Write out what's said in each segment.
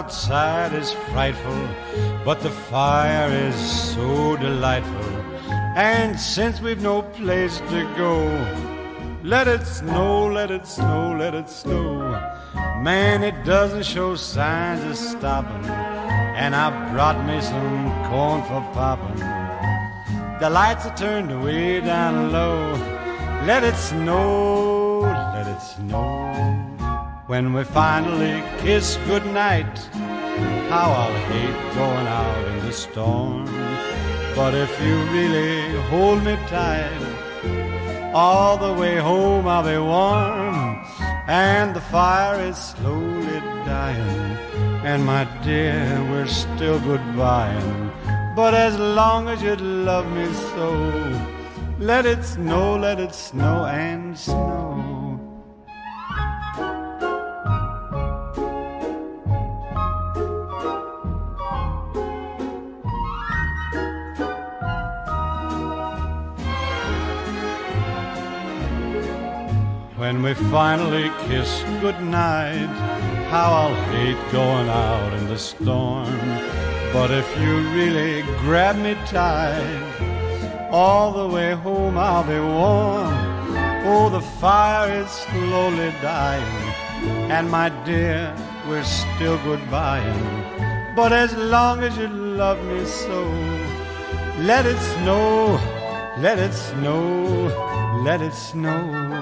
outside is frightful, but the fire is so delightful. And since we've no place to go, let it snow, let it snow, let it snow. Man, it doesn't show signs of stopping, and I brought me some corn for popping. The lights are turned way down low. Let it snow, let it snow. When we finally kiss goodnight, how I'll hate going out in the storm. But if you really hold me tight, all the way home I'll be warm. And the fire is slowly dying, and my dear, we're still goodbying. But as long as you love me so, let it snow and snow. When we finally kiss goodnight, how I'll hate going out in the storm. But if you really grab me tight, all the way home I'll be warm. Oh, the fire is slowly dying, and my dear, we're still goodbying. But as long as you love me so, let it snow, let it snow, let it snow.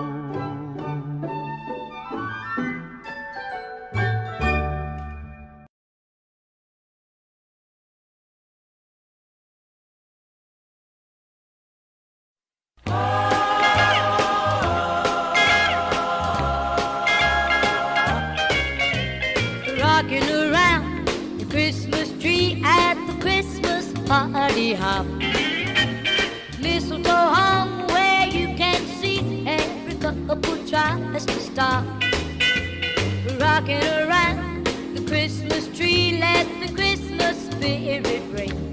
Rocking around the Christmas tree at the Christmas party hop. Mistletoe hung where you can see every couple tries to stop. Rocking around the Christmas tree, let the Christmas spirit ring.